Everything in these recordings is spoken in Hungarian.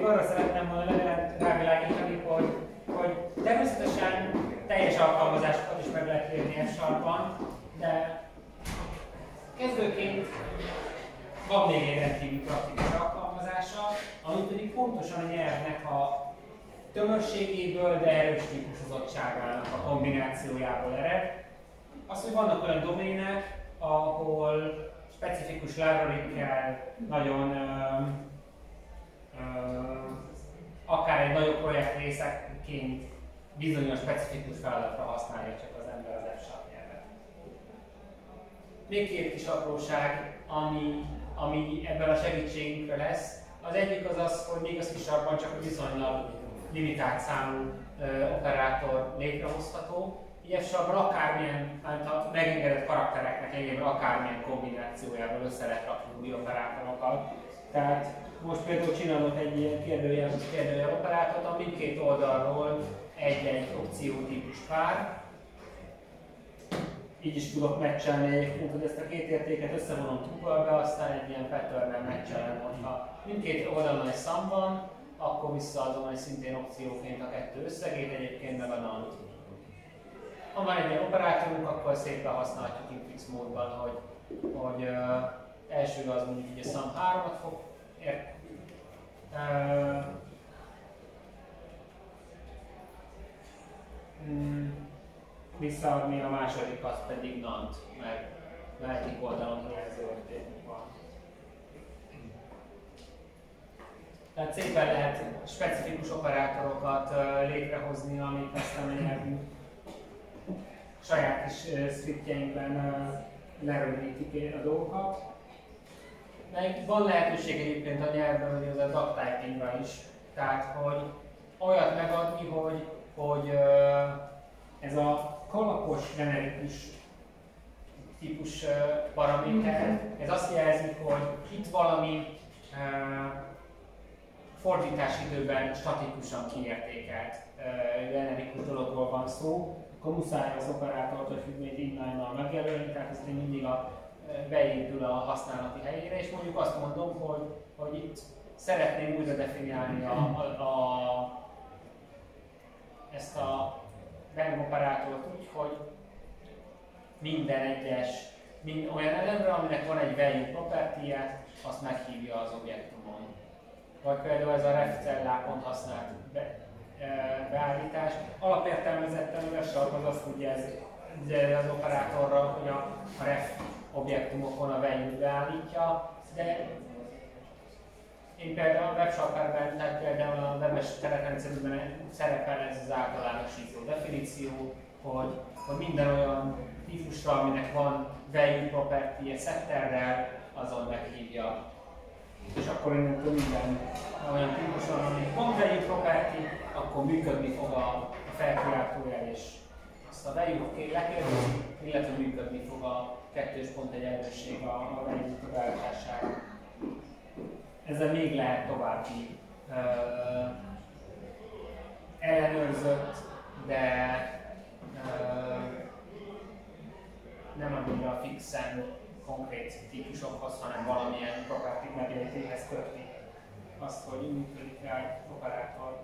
arra szeretném volna rávilágítani, hogy természetesen teljes alkalmazásokat is meg lehet írni F-sharpban, de kezdőként van még egy rendkívül praktikus alkalmazása, ami pedig pontosan a nyelvnek a tömörségéből, de erős típusozottságának a kombinációjából ered. Az, hogy vannak olyan domének, ahol specifikus library-kkel nagyon akár egy nagyobb projekt részeként bizonyos specifikus feladatra használja csak az ember az F-sharp nyelvet. Még két kis apróság, ami ebben a segítségünkre lesz. Az egyik az az, hogy még a C-sharpban csak viszonylag limitált számú operátor létrehozható. Így F-sharpban akármilyen, a megengedett karaktereknek egyébként akármilyen kombinációjával össze lehet rakni új operátorokat. Tehát most például csinálok egy ilyen kérdőjel operátort, ami mindkét oldalról egy-egy opciótípust vár. Így is tudok matchelni egyébként, hogy ezt a két értéket összevonom tuple-be, aztán egy ilyen pattern-nel matchelem, hogyha mindkét oldalon egy sum van, akkor visszaadom egy szintén opcióként a kettő összegét, egyébként meg a nant. Ha már egy ilyen operátorunk, akkor szépen használhatjuk infix módban, hogy első az mondjuk így a sum 3-at fog visszaadni, a második az pedig nant, mert egyik oldalon hiányzó értékünk van. Tehát szépen lehet specifikus operátorokat létrehozni, amik aztán a nyelvünk saját kis scriptjeinkben lerövidítik a dolgokat. Meg van lehetőség egyébként a nyelvben, hogy az a duck typingra is. Tehát, hogy olyat megadni, hogy ez a kalapos generikus típus paraméter, ez azt jelzi, hogy itt valami fordítási időben statikusan kiértékelt generikus dologról van szó, akkor muszáj az operátort a függvényt inline-nal megjelölni, tehát ez mindig beépül a használati helyére, és mondjuk azt mondom, hogy itt szeretném újra definiálni ezt a random operátort úgy, hogy minden egyes olyan elemre, aminek van egy value property-je, azt meghívja az objektumon. Vagy például ez a ref cellákon használt beállítás. Alapértelmezetten a F-sharp az azt tudja az operátorra, hogy a ref objektumokon a value-t beállítja, de én például a WebSharper-ben, tehát például a webes keretrendszerben szerepel ez az általánosító definíció, hogy minden olyan típusra, aminek van value property-je setterrel, azon meghívja. És akkor innentől minden olyan típuson, aminek van value property, akkor működni fog a felkiáltójel, és azt a value-t lekérdezni, illetve működni fog a 2.1 erősség a value beállítására. Ezzel még lehet további ellenőrzött, de nem annyira fixen konkrét típusokhoz, hanem valamilyen property meglétéhez kötni azt, hogy működik rá egy operátor.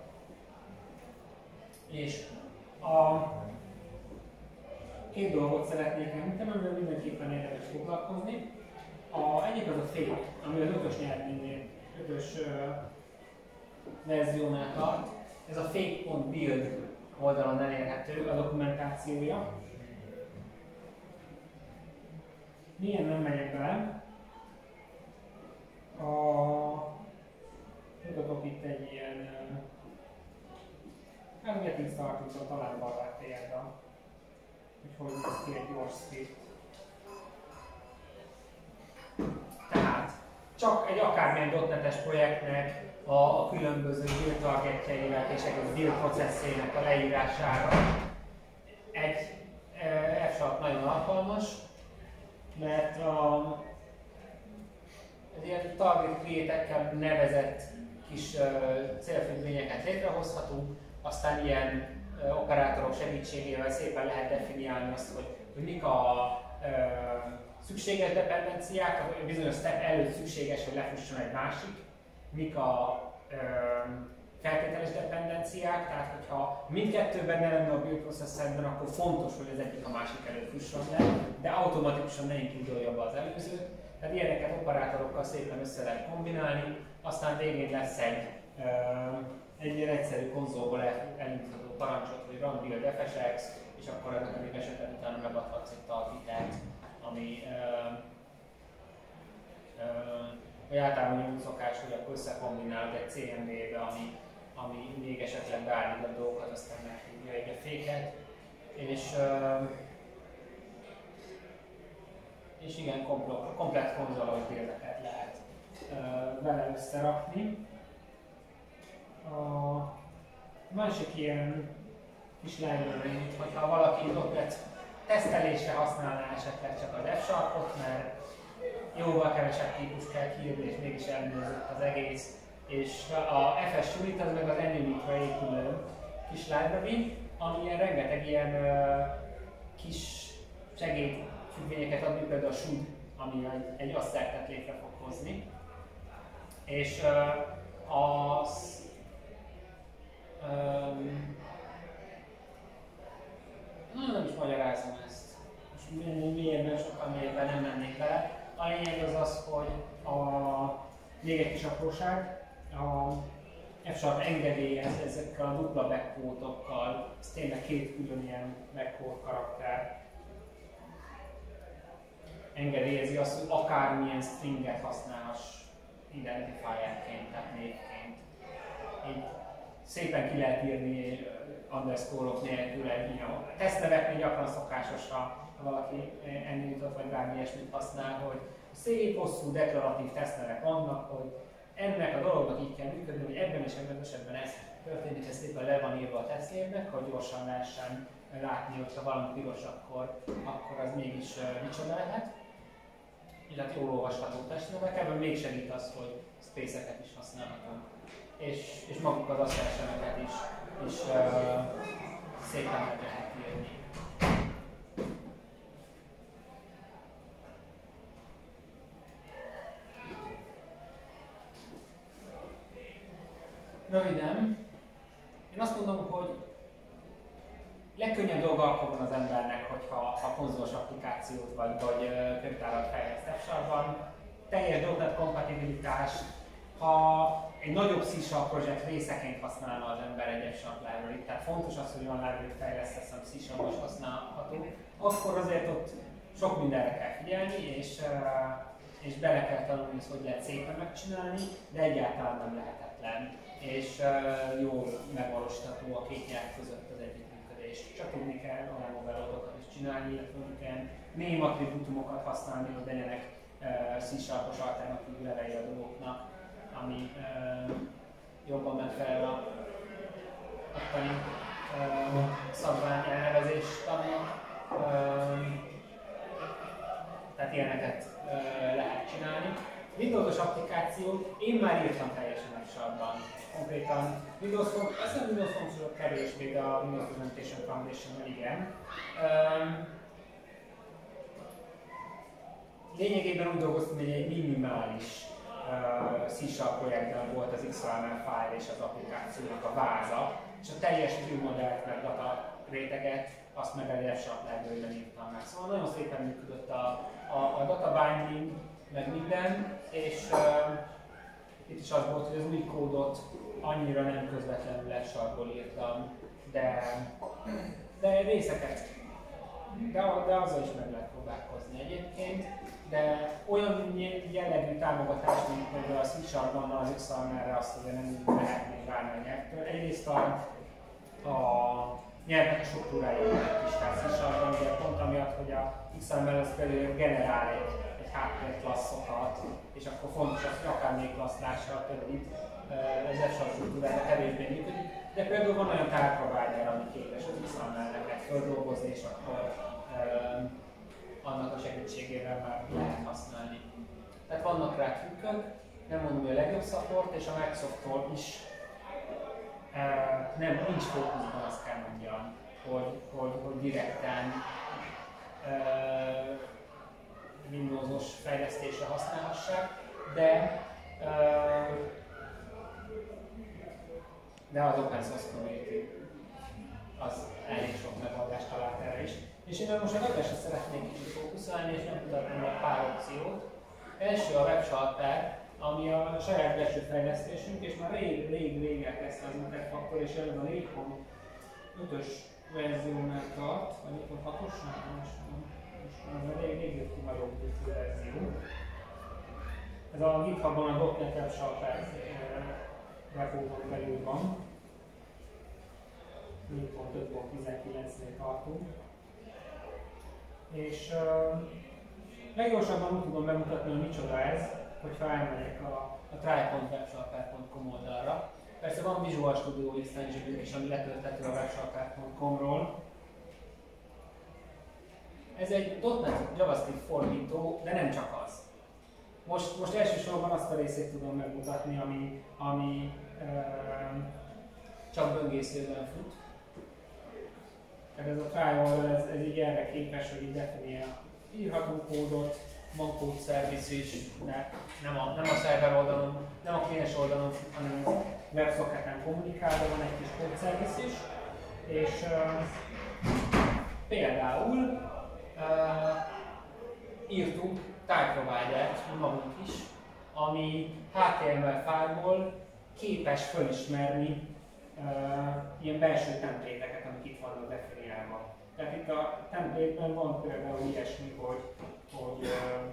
És a két dolgot szeretnék említeni, amivel mindenképpen érdemes foglalkozni. Egyik az a fake, ami az 5-ös nyelvnél, 5-ös verziónál tart. Ez a fake.build oldalon elérhető a dokumentációja. Milyen nem megyek bele. Mutatok itt egy ilyen getting started-tól talán barát példa, hogy néz ki egy gyors script. Tehát csak egy akármilyen .NET-es projektnek a különböző build targetjeivel és egy build processzének a leírására egy F-sharp nagyon alkalmas, mert az ilyen target create-ekkel nevezett kis célfüggvényeket létrehozhatunk, aztán ilyen operátorok segítségével szépen lehet definiálni azt, hogy mik a szükséges dependenciák, a bizonyos step előtt szükséges, hogy lefusson egy másik, mik a feltételes dependenciák, tehát hogyha mindkettőben ne lenne a bioprocesszerben, akkor fontos, hogy az egyik a másik előtt fusson le, de automatikusan ne indulja be az előzőt. Tehát ilyeneket operátorokkal szépen össze lehet kombinálni, aztán végén lesz egy ilyen egyszerű konzolból elindítható parancsot, hogy run build fsx, és akkor ennek a esetben utána megadhatsz egy tartitát, ami vagy általában úgy szokás, hogy akkor összekombinálod egy CMD-be, ami még esetleg beállít a dolgokat, aztán meghívja egy féket. És igen, komplett konzolos buildeket lehet vele összerakni. A másik ilyen kis library, hogyha valaki .NET tesztelésre használná esetleg csak az F-sharpot, mert jóval kevesebb típus kell kiírni, és mégis ellenőrzött az egész. És a FS Unit az meg az Enumit-ra épülő kis library, ami ilyen rengeteg ilyen kis segédfüggvényeket ad, például a should, ami egy asszertet létre fog hozni. És nem is magyarázom ezt. Most mélyebben, sokkal mélyebben nem mennék bele. A lényeg az az, hogy még egy kis apróság, a F-sharp engedélyez ezekkel a dupla backquote-okkal, ez tényleg két külön ilyen backquote karakter. Engedélyezi azt, hogy akármilyen stringet használhass identifierként, tehát névként. Így szépen ki lehet írni underscore-ok nélkül egy tesztneveknél gyakran szokásos, ha valaki ennyit vagy bármi ilyesmit használ, hogy szép, hosszú, deklaratív tesztnevek vannak, hogy ennek a dolognak így kell működni, hogy ebben és ebben esetben ez történik, ez szépen le van írva a tesztnévnek, hogy gyorsan lehessen látni, hogyha valami piros, akkor az mégis micsoda lehet. Illetve jól olvasható testnevek, ebben még segít az, hogy space-eket is használhatunk. És maguk az asszersemeket is szépen meg lehet írni. Röviden, én azt mondom, hogy legkönnyebb dolga akkor van az embernek, hogyha konzolos applikációt vagy könyvtárat fejleszt F-sharpban, teljes .NET kompatibilitás, ha egy nagyobb C# projekt részeként használna az ember egy F-sharp library, tehát fontos az, hogy olyan library fejlesztesz, ami C# is használható, akkor azért ott sok mindenre kell figyelni, és bele kell tanulni, hogy lehet szépen megcsinálni, de egyáltalán nem lehetetlen, és jól megvalósítható a két nyelv között az együttműködés. Csak tudni kell olyan overloadokat is csinálni, illetve kell name attribútumokat használni, hogy legyenek C#-os alternatív levelei a dolgoknak, ami jobban megfelel a ottani szabvány elnevezést tanulnak. Tehát ilyeneket lehet csinálni. Windows-os applikációt én már írtam teljesen F-sharpban. Konkrétan Windows Functional kevésbé, de a Windows Presentation Foundation-nal igen. Lényegében úgy dolgoztam, hogy egy minimális C# projektben volt az XML file és az applikációnak a váza, és a teljes viewmodellt meg data réteget azt meg egy F-sharp library-ben írtam meg. Szóval nagyon szépen működött a data binding, meg minden, és itt is az volt, hogy az új kódot annyira nem közvetlenül F-sharpból írtam, de részeket, de azzal is meg lehet próbálkozni egyébként, de olyan jellegű támogatás, mint például a C#-ban az XML-re, azt azért nem lehetnénk várni a nyelvtől. Egyrészt a nyelvnek a struktúrája is, tehát C#-ban, ugye pont amiatt, hogy a XML az például generál egy háttérklasszokat, és akkor fontos az, hogy akármelyik klassz lássa a többit, az F-sharp struktúrája kevésbé működik, de például van olyan tárprovider, ami képes az XML-nek földolgozni, és akkor annak a segítségével már lehet használni. Tehát vannak rá trükkök, nem mondom, hogy a legjobb support, és a Microsoft-tól is nincs fókuszban, azt kell mondjam, hogy direkten Windows-os fejlesztésre használhassák, de de az open source community az elég sok megoldást talált erre is. És én most a webesre szeretnék kicsit fókuszálni és megmutatni a pár opciót. Első a WebCharter, ami a saját belső fejlesztésünk, és már rég elkezdte az Interfaktor, és jelen a 4.5-ös verziónál tart, vagy 4.6-osnál, most rég jött ki nagyobb verzió. Ez a GitHubon a .NET WebCharter repóban belül van. 4.5.19-nél tartunk. És leggyorsabban úgy tudom bemutatni, hogy micsoda ez, hogyha elmegyek a try.webcharter.com oldalra. Persze van Visual Studio extension is, ami letölthető a webcharter.com-ról. Ez egy .NET JavaScript fordító, de nem csak az. Most elsősorban azt a részét tudom megmutatni, ami csak böngészőben fut. Tehát ez a try oldal, ez így erre képes, hogy így definiálja. Írhatunk kódot, van code service is, de nem a szerver oldalon, nem a kliens oldalon, hanem a WebSocketen kommunikálva van egy kis code service is. És például írtunk type providert magunk is, ami HTML fájlból képes felismerni ilyen belső templéteket, amik itt vannak definiálva. Tehát itt a templétben van például ilyesmi, hogy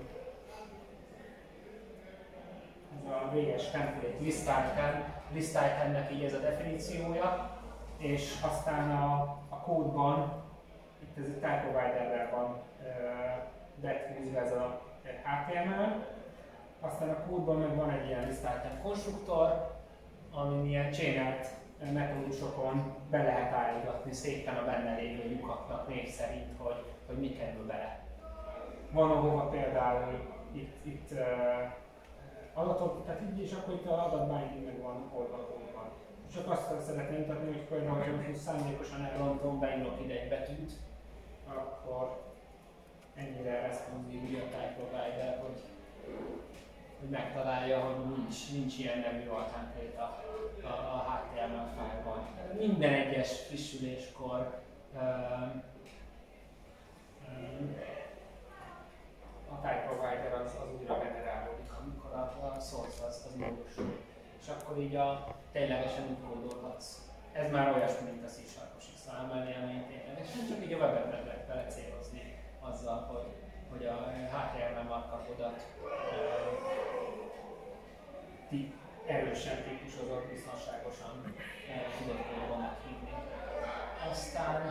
ez a VS template list itemnek így ez a definíciója, és aztán a kódban, itt ez a type providerrel van behúzva ez a HTML, aztán a kódban meg van egy ilyen list item konstruktor, amin ilyen chainelt metódusokon be lehet állítani szépen a benne lévő lyukaknak név szerint, hogy mi kerül bele. Van ahova például itt adatok, tehát így és akkor itt az adatbinding meg van oldalakon. Csak azt szeretném mutatni, hogy például, hogy szándékosan elrontom, beírok ide egy betűt, akkor ennyire responsív a type provider, hogy megtalálja, hogy nincs ilyen nevű alternate a HTML fájlban. Minden egyes frissüléskor a type provider az újra generálódik, amikor a source az módosul. És akkor így ténylegesen úgy kódolhatsz. Ez már olyasmi, mint a C-sharpos XML élmény ténylegesen, csak így a webet meg lehet vele célozni azzal, hogy a HTML markupodat erősen típusozott, biztonságosan tudod kódban meghívni. Aztán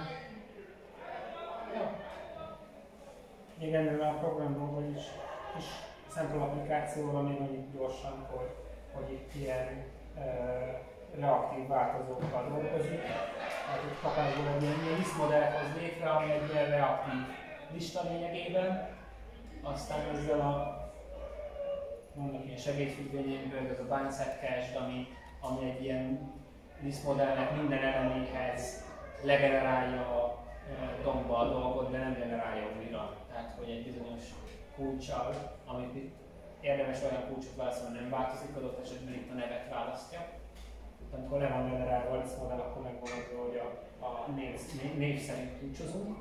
még ennél a programból, vagyis kis Central applikációra még annyit gyorsan, hogy itt ilyen reaktív változókkal dolgozik. Tehát itt kapásból egy ilyen list modellt hoz létre, ami egy ilyen reaktív lista lényegében. Aztán ezzel vannak ilyen segédfüggvényeinkből, ez a bind set cached, ami egy ilyen list modellnek minden eleméhez legenerálja a dombba a dolgot, de nem generálja újra. Tehát, hogy egy bizonyos kulccsal, amit itt érdemes olyan kulcsot válaszolni, nem változik, adott esetben itt a nevet választja. Amikor le van generálva a list modell, akkor megvan az, hogy a név szerint kulcsozunk.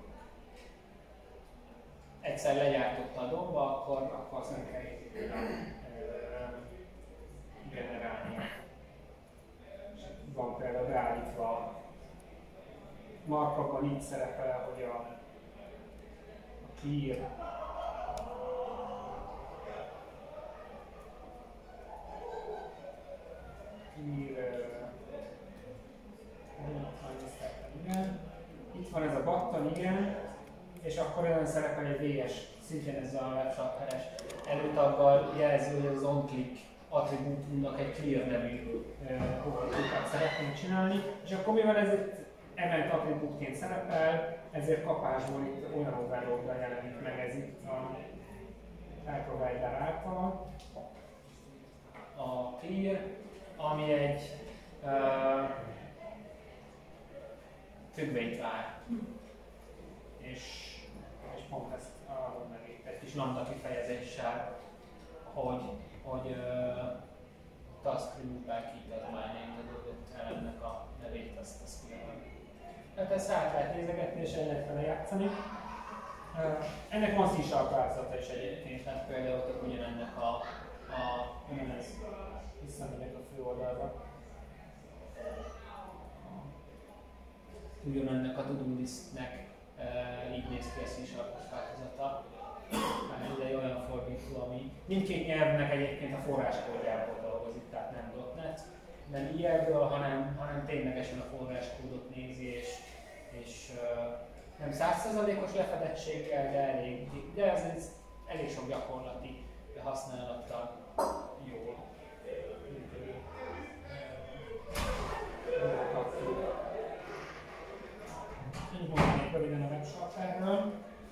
Egyszer legyártotta a domba, akkor azt nem kell generálni. Van például beállítva markokban így szerepel, hogy a clear igen. Itt van ez a button, igen, és akkor olyan szerepel egy VS, szintén ez a WebCharter-es előtaggal jelzi, hogy az on-click attribútumnak egy clear nevű attribútumot szeretnénk csinálni, és akkor mivel ez itt emelt attribútként szerepel, ezért kapásból itt olyan overload-ra jelenik meg ez itt a type provider által. A clear, ami egy függvényt vár. És pont ezt adom meg itt egy kis lambda kifejezéssel, hogy task remove by key adományait az adott elemnek a Tehát ezt át lehet nézegetni és el lehet vele játszani. Ennek van C# változata is egyébként, tehát például tök ugyanennek ugyanez, visszamegyek a fő oldalra. Ugyanennek a to-do listnek így néz ki a C# változata. Ez egy olyan fordító, ami mindkét nyelvnek egyébként a forráskódjából dolgozik, tehát nem .NET, nem ilyenből, hanem ténylegesen a forráskódot nézi, és nem 100%-os lefedettséggel, de ez elég sok gyakorlati használattal jól működő. Így mondanék röviden a WebSharperről.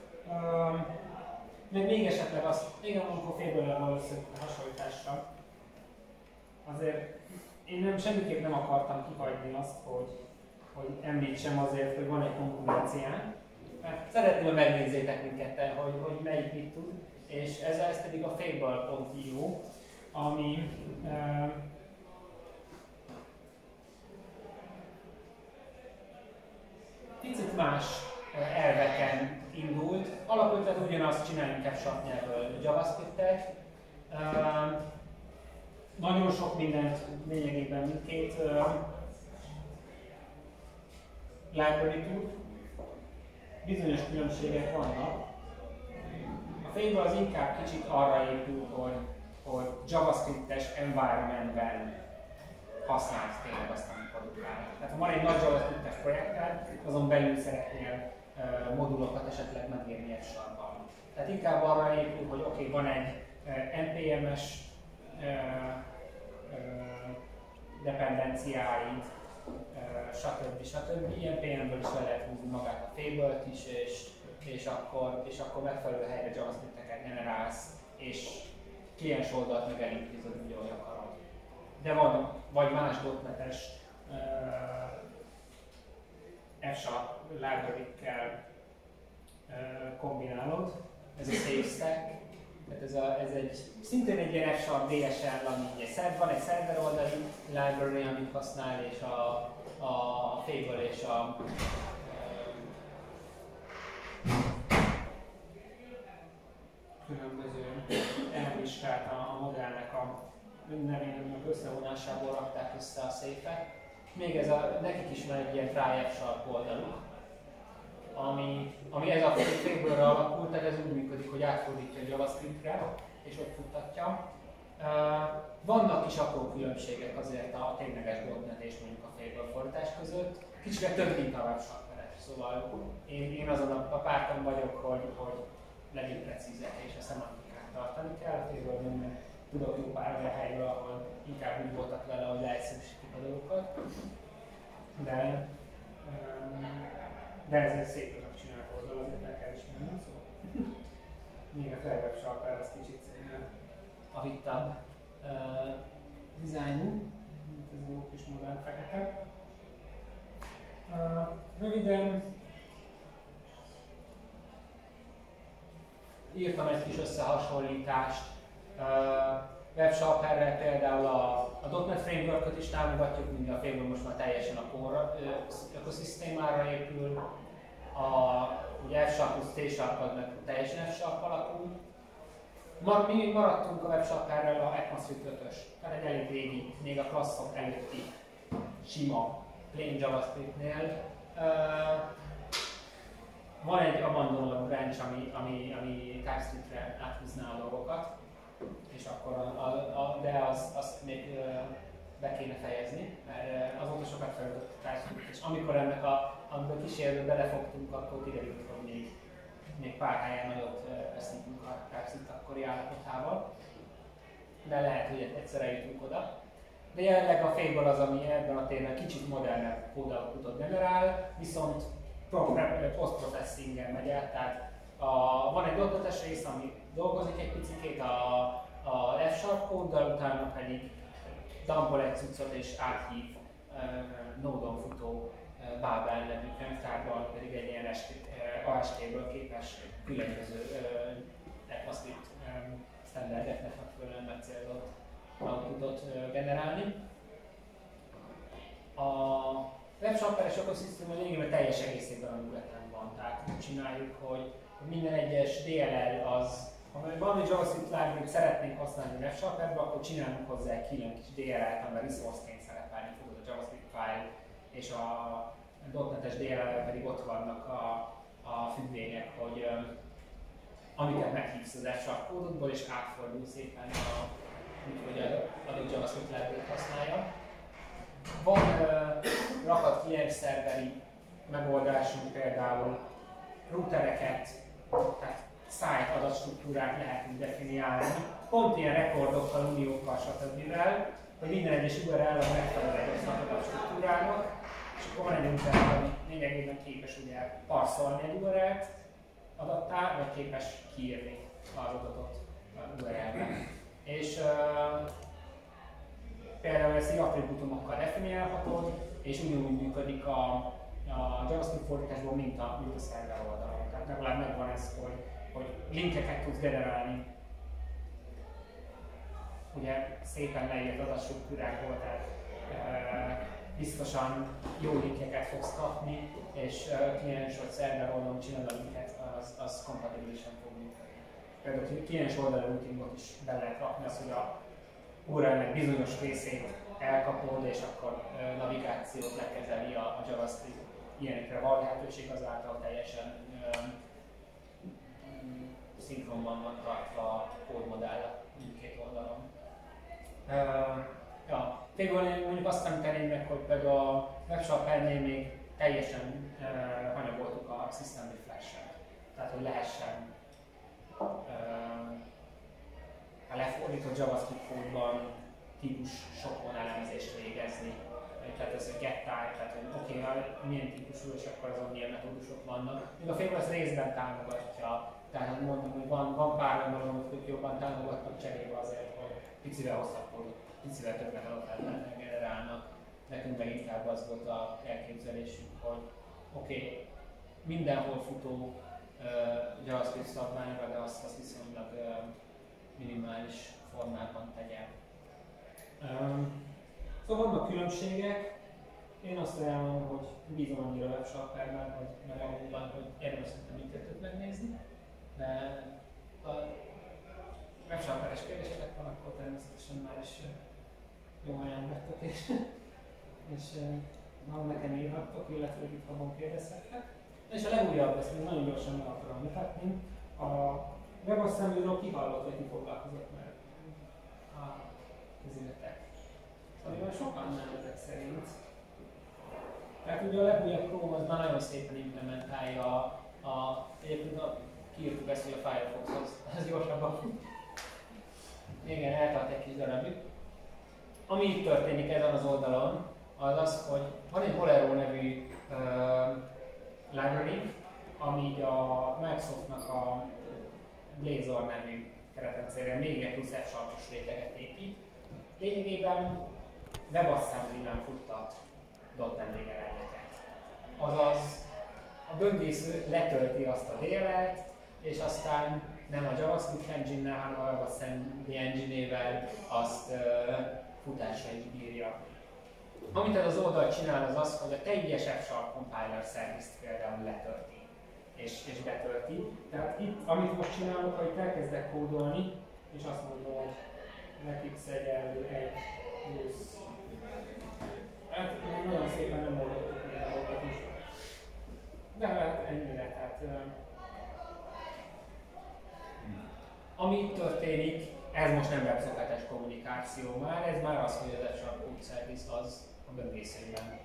Még esetleg azt, igen, amikor Fable-rel való összehasonlításra, azért én semmiképp nem akartam kihagyni azt, hogy említsem azért, hogy van egy konkurencián. Szeretném, hogy megnézzétek mindketten, hogy melyik mit tud, és ez pedig a Fable.io, ami picit más elveken indult. Alapvetően ugyanazt csinálni kell Sharp nyelvből JavaScript-et. Nagyon sok mindent lényegében mindkét library tud. Bizonyos különbségek vannak. A Fable az inkább kicsit arra épül, hogy JavaScript-es environmentben használsz tényleg azt, amit produkálnak. Tehát ha van egy nagy JavaScript-es projekted, azon belül szeretnél modulokat esetleg megírni egy Sharp-ban. Tehát inkább arra épül, hogy oké, van egy NPM-es dependenciáid, stb. NPM-ből is le lehet húzni magát a Fable-t is, és akkor megfelelő helyre JavaScript-eket generálsz, és kliens oldalt meg elintézed, úgy, ahogy akarod. De van, vagy más .NET-es F# library-kkel kombinálod, ez a Safe Stack. Tehát ez szintén egy ilyen F# DSL, ami van egy szerver oldali library, amit használ, és a Fable és a különböző elvizsgált a modellnek a nevének összevonásából rakták össze a Safe-et. Még nekik is van egy ilyen try F# oldaluk, ami ez a Fable-re alakult, tehát ez úgy működik, hogy átfordítja a JavaScript-re, és ott futtatja. Vannak is apró különbségek azért a tényleges .NET és mondjuk a Fable fordítás között. Kicsit több, mint a WebSharper-es, szóval én azon a párton vagyok, hogy legyünk precízek és a szemantikát tartani kell. A Fable-ben tudok jó pár olyan helyről, ahol inkább úgy voltak vele, hogy leegyszerűsítik a dolgokat. De ez egy szépen megcsinált oldal, azért el kell ismerni, szóval. Még a WebSharper az kicsit avittabb dizájnú, mint ez a jó kis modern fekete. Röviden írtam egy kis összehasonlítást. WebSharperrel például a .NET Framework-öt is támogatjuk, mint a Fable most már teljesen a core ökoszisztémára épül. Ugye F# plusz C# az meg teljesen F# alapú. Mi maradtunk a WebSharperrel a ECMAScript 5-ös, tehát egy elég régi, még a klasszok előtti sima plain JavaScript-nél. Van egy abandoned branch, ami TypeScript-re áthúzná a dolgokat, és akkor de azt még be kéne fejezni, mert azóta sokat fejlődött a TypeScript, és amikor amikor kísérletbe belefogtunk, akkor kiderült, hogy még pár helyen nagyot veszítünk a TypeScript akkori állapotával, de lehet, hogy egyszer eljutunk oda. De jelenleg a Fable az, ami ebben a térben kicsit modernebb kódalkotót generál, viszont post-processingen megy el, tehát van egy .NET-es rész, ami dolgozik egy picit a F# kóddal, utána pedig dumpol egy cuccot és áthív Node-on futó Babel nevű könyvtárban, pedig egy ilyen AST-ből képes különböző ECMAScript standardeknek megfelelően megcélzott outputot generálni. A webshopperes ökoszisztéma lényegében teljes egészében Anguleten van. Tehát úgy csináljuk, hogy minden egyes DLL az, ha valami JavaScript library-t szeretnénk használni webshopperbe, akkor csinálunk hozzá egy külön kis DLL-t, amiben resource-ként szerepelni fog a JavaScript file, és a .NET-es DLL-ben pedig ott vannak a függvények, hogy amiket meghívsz az F-sharp kódodból, és átfordul szépen úgyhogy adott JavaScript library-t használja. Van rakat client-szerveri megoldásunk, például routereket, tehát site adatstruktúrát lehetünk definiálni, pont ilyen rekordokkal, uniókkal, stb. Hogy minden egyes URL a megfelelő egy adatstruktúrának, és akkor van egy router, ami lényegében képes ugye parszolni egy URL-t adattá, vagy képes kiírni az adatot URL-be. És például ezt így attribútumokkal definiálhatod, és ugyanúgy működik a JavaScript fordításból, mint a szerver oldalon. Tehát legalább megvan ez, hogy linkeket tudsz generálni. Ugye szépen leírt adatstruktúrákból, tehát biztosan jó linkeket fogsz kapni, és kliens vagy szerver oldalon csinálod a linket, az kompatibilisen fog működni. Például kliens oldalú routingot is be lehet rakni, az, hogy a URL-nek bizonyos részét elkapod, és akkor navigációt lekezeli a JavaScript. Ilyenekre van lehetőség, azáltal teljesen szinkronban van tartva a kódmodell mindkét oldalon. Ja, végül mondjuk azt említeném meg, hogy például a webshoppernél még teljesen hanyagoltuk a system refresh-et. Tehát, hogy lehessen a lefordított JavaScript kódban típus sokon elemzést végezni. Tehát ez a get type, tehát hogy oké, milyen típusú, és akkor azon milyen metódusok vannak. Még a framework részben támogatja, tehát mondom, hogy van pár olyan dolog, hogy jobban támogatnak cserébe azért, hogy picivel hosszabb kódot, picivel többet adatot generálnak. Nekünk meg inkább az volt az elképzelésünk, hogy oké, mindenhol futó JavaScript szabványra, de azt viszonylag minimális formában tegyen. Szóval vannak különbségek. Én azt ajánlom, hogy bízom annyira a webshopperben, meg abban, hogy érdemes mindkettőt megnézni. De ha webshopperes kérdésetek van, akkor természetesen már is jó helyen vettek, és nekem írhattok, illetve itt abban kérdezhettek. És a legújabb, ezt még nagyon gyorsan meg akarom mutatni. A WebAssembly-ról kihallott, hogy ki foglalkozott már a közületek. Amivel sokan nem ezek szerint. Tehát ugye a legújabb Chrome az már nagyon szépen implementálja egyébként kiírtuk ezt, hogy a Firefox az gyorsabban fut. Igen, eltart egy kis darabig. Ami itt történik ezen az oldalon, az az, hogy van egy Bolero nevű library, ami a Microsoftnak a Blazor nevű keretrendszerre még egy plusz F-sharpos réteget épít. Lényegében WebAssembly-ben futtat .NET DLL-eket. Azaz a böngésző letölti azt a DLL-t, és aztán nem a JavaScript engine-nel, hanem a WebAssembly engine-ével azt futásra is bírja. Amit ez az oldal csinál, az az, hogy a teljes F-sharp compiler service-t például letölti és betölti. Tehát itt, amit most csinálok, hogy elkezdek kódolni, és azt mondom, hogy netx egyenlő 1 plusz. Hát nagyon szépen nem oldottuk még a dolgot is. De hát ennyire, tehát ami itt történik, ez most nem webszokátes kommunikáció már, ez már az, hogy az F-sharp code service az a böngészőben.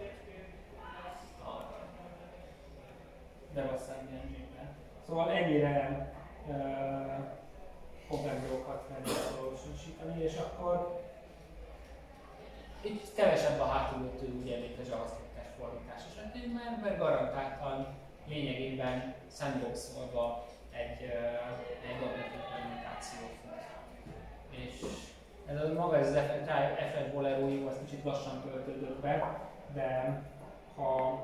De aztán engine-ben. Szóval ennyire komplex dolgokat kell valósítani, és akkor itt kevesebb a hátulütő, ugye, mint a JavaScript-es fordítás esetén, mert garantáltan lényegében sandboxolva egy .NET implementáció fut. És ez a maga ez az FS Bolero jó, az kicsit lassan töltődött be, de ha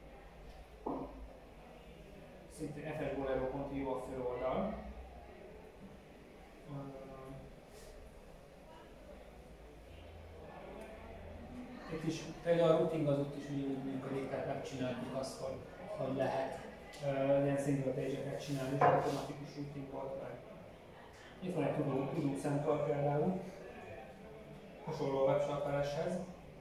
szintén fsbolero.io a főoldal, itt is például a routing az ott is úgy működik, tehát megcsináljuk azt, hogy lehet ilyen single page-eket csinálni, és automatikus routing volt meg. Itt van egy tudó center például, hasonló a WebShopper-eshez.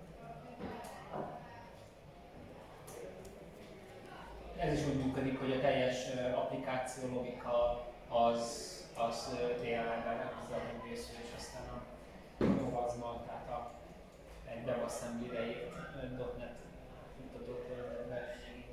Ez is úgy működik, hogy a teljes applikáció logika az DLL-ben elhozza a böngésző, és aztán a rovazma, tehát egy WebAssembly-re írt .NET futtatótörletben.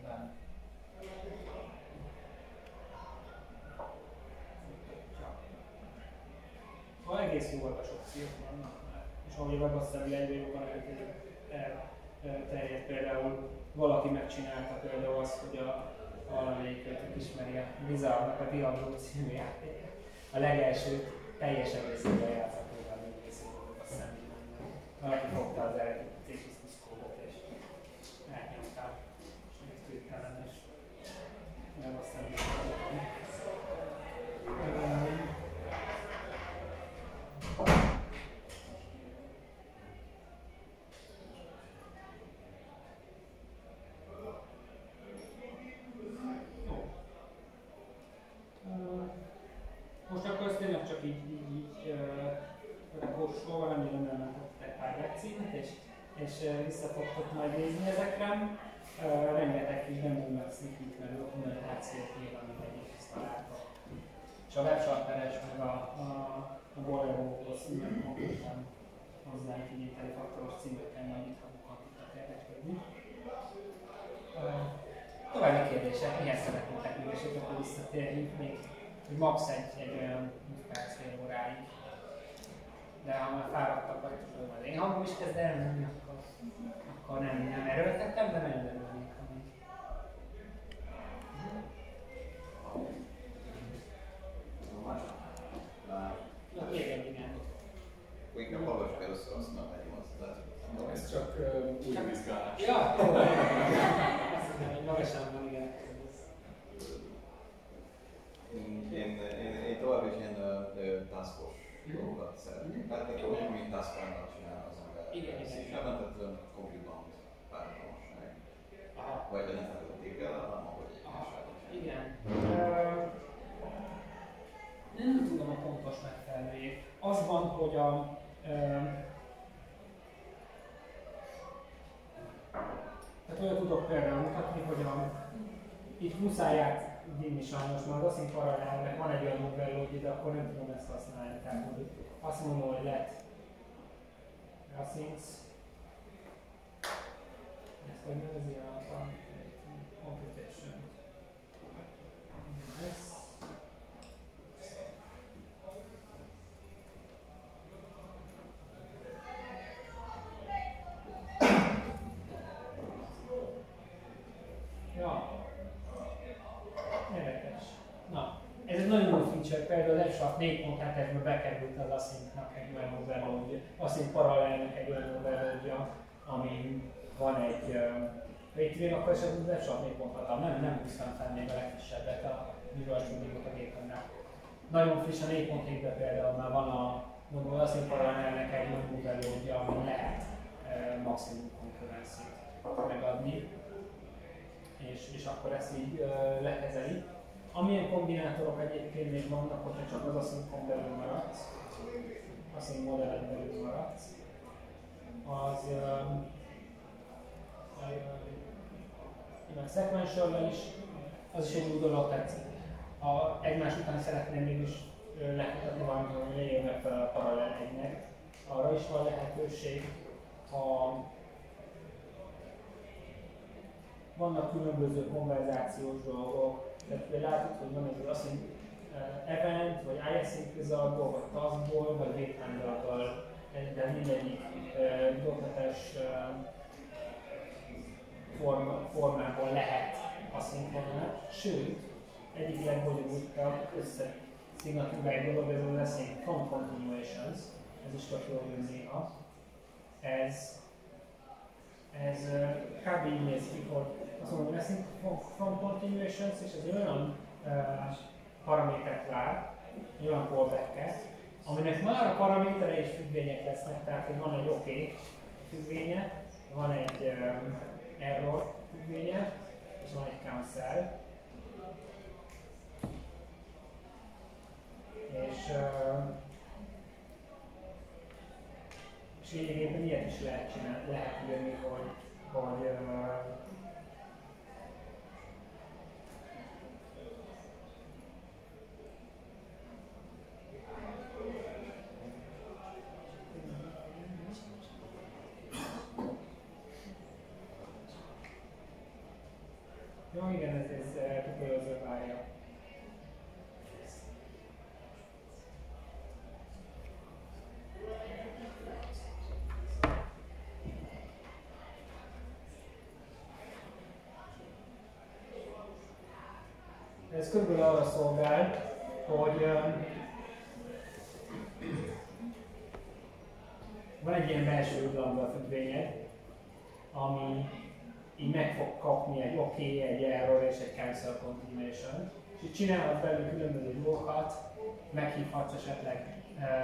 Szóval egész jó olvasopciók vannak már, és ahogy a WebAssembly egyre jobban elterjedt, például valaki megcsinálta például azt, hogy valamelyikőtök ismeri a Wizardnak a Diablo című játékot. A legelső teljes egészében játszhatóval végkészített a személyben. Valaki fogta az eredeti C++ kódot és elnyomta, és még tűntelen, és nem aztán most akkor ezt tényleg csak így rekórsorban, remélem elmentettek pár webcímet, és vissza fogtok majd nézni ezekre. Rengeteg kis demo snippet, meg dokumentációt nyilván mindegyik ezt találtak. És a WebShopper-es meg a Bolero-hoz színűen hozzánk igényteli faktoros címekkel majd itt ha tudtak érdeklődni. További kérdések, mihez szeretnétek még, és itt akkor visszatérjünk még, hogy max egy olyan 5 perc, fél óráig. De ha már fáradtak vagytok, majd én hangom is kezd elmenni, akkor nem erőltettem, de nagyon örülnék, ha még. Na kérem, igen. Inkább hallgassuk először azt, mert megyünk azt. Ez csak új vizsgálás. Ja, azt mondom, hogy magasan van, igen. Én tovább is ilyen taskos dolgokat szeretnék. Tehát nekem úgy, mint taskánnak csinálni az ember. Igen. Tehát konkrétan párhuzamosság. Vagy nem feltétlenül kell, hanem ahogy egy igen. Nem tudom a pontos megfelelőjét. Az van, hogy tehát olyan tudok például mutatni, hogy itt muszáj átvinni sajnos, mert az async parallelnek van egy olyan overload, de akkor nem tudom ezt használni. Tehát hogy azt mondom, hogy let async, ezt hogy nevezi a computation. Ja, érdekes. Na, ez egy nagyon jó feature, például az FSHART 4.7-esből bekerült az async-nak egy olyan overload, async parallelnek egy olyan overloadja, amin van egy Raytrain, akkor esetleg az FSHART 4.6-tal nem húztam fel még a legfrissebbet a Visual Studio-ot a gépemnek. Nagyon friss a 4.7-ben például már van az async parallelnek egy olyan overloadja, amin lehet maximum konkurenciát megadni. És akkor ezt így lekezeli. Amilyen kombinátorok egyébként még vannak, hogyha csak az async-on belül maradsz, async modellen belül maradsz, az sequential is, az is egy új dolog, tehát egymás után szeretném mégis lehetetni valamit, hogy lejjön fel a parallel egynek. Arra is van lehetőség, vannak különböző konverzációs dolgok, tehát látod, hogy van egy async event, vagy async resultból, vagy taskból, vagy wait-handle-ből, de mindegyik .NET-es formából lehet aszinkronálni. Sőt, egyik legbonyolultabb összeszignatúrájú dolog, ez az async from continuations, ez is tök jól jön néha. Ez kb. Így néz ki, hogy azt mondom, hogy async from continuations, és ez olyan paramétert vár, olyan callback-et, aminek már a paramétere és függvények lesznek, tehát hogy van egy OK függvénye, van egy error függvénye, és van egy cancel. És lényegében ilyet is lehet írni, hogy jó, igen, ez tükröző várja. Ez körülbelül arra szolgál, hogy van egy ilyen belső lambda függvényed, ami így meg fog kapni egy OK, egy error és egy cancel continuation. És így csinálhat belőle különböző dolgokat, meghívhatsz esetleg,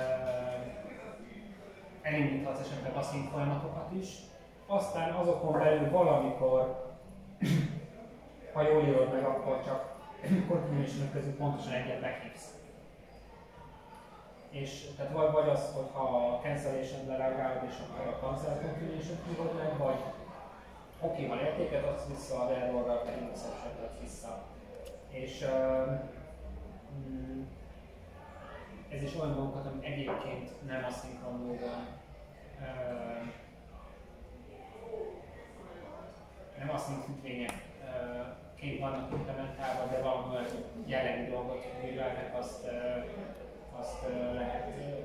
elindíthatsz esetleg async folyamatokat is. Aztán azokon belül valamikor, ha jól írod meg, akkor csak continuation közül pontosan egyet meghívsz. És tehát vagy az, hogy ha a cancellation lereagálod, és akkor a cancel continuation hívod meg, vagy oké-val értéket adsz vissza, az errorral pedig exception adsz vissza. És ez is olyan dolgokat, amit egyébként nem aszinkron módon nem async függvényekként vannak implementálva, de valami olyan jellegű dolgot művelnek, azt lehet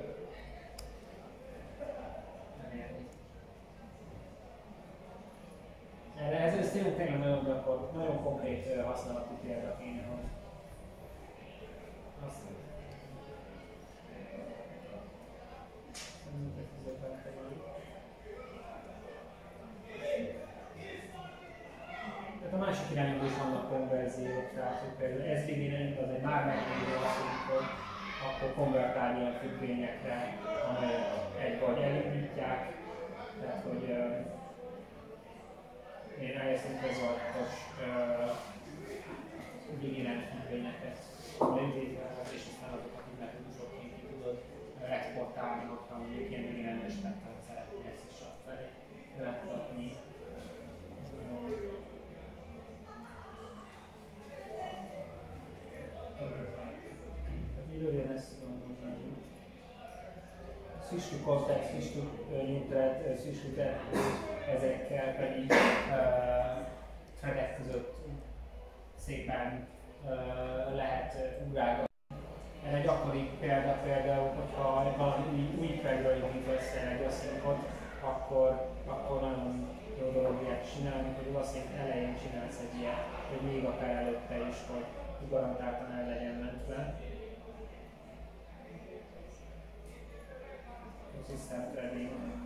nem érni. Ez tényleg nagyon konkrét használati példa kéne, hogy azt tehát a másik irányban is vannak konverziók, tehát hogy például SVD-nek az egy már meglévő asszonyikor, akkor konvertálni a függvényekre, amelyek egy vagy elindítják, tehát hogy én eljösszünk rezoltos igényelt függvényeket leidézve, és aztán azokat így metodusokként ki tudod exportálni, hogyha mondjuk ilyen igényelmes spektát szeretnél ezt is felé leadni. Időre ezt tudom mondani. Switch to context, switch to new thread, switch to thread, ezekkel pedig threadek között szépen lehet ugrálgatni. Egy gyakori példa például, hogyha valami új threadről indít össze egy aszinkot, akkor nagyon jó dolog ilyet csinálni, hogy az async elején csinálsz egy ilyet, hogy még akár előtte is, hogy garantáltan el legyen mentve. System threading.